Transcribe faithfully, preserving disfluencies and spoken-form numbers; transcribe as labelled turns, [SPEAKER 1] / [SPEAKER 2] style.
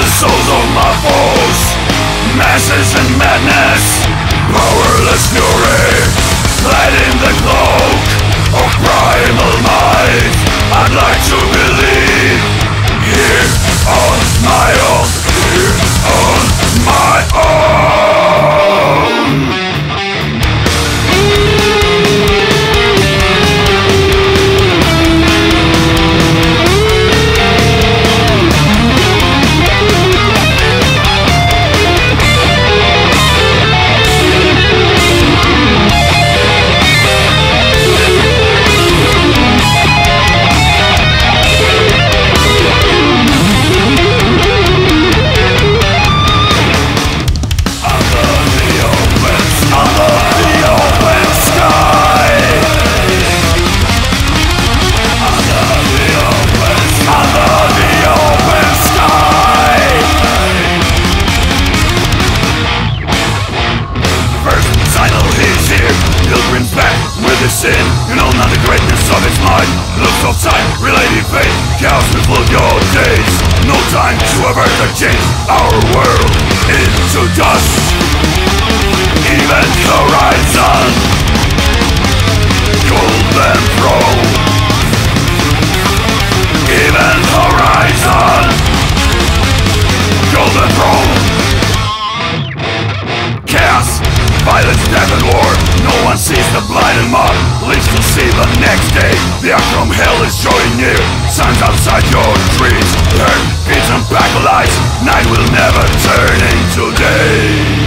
[SPEAKER 1] the souls of my foes. Masses and madness, powerless fury, clad in the cloak of primal might. I'd like to believe here on my own, here on my own. Sin, you know not the greatness of its mind. Looks outside, relative fate, chaos will flood your days. No time to avert the change, our world into dust. Event horizon, golden throne. Event horizon, golden throne. Chaos, violence, death and war. No one sees the blinding mob, lives to see the next day. The act from hell is drawing near, signs outside your trees. Turn, feeds and back lights, night will never turn into day.